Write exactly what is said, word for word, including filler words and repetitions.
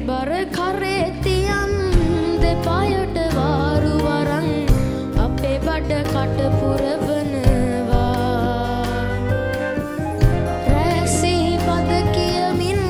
බර කරේ තියන් දෙපායට වාරු වරන් අපේ බඩ කට පුරව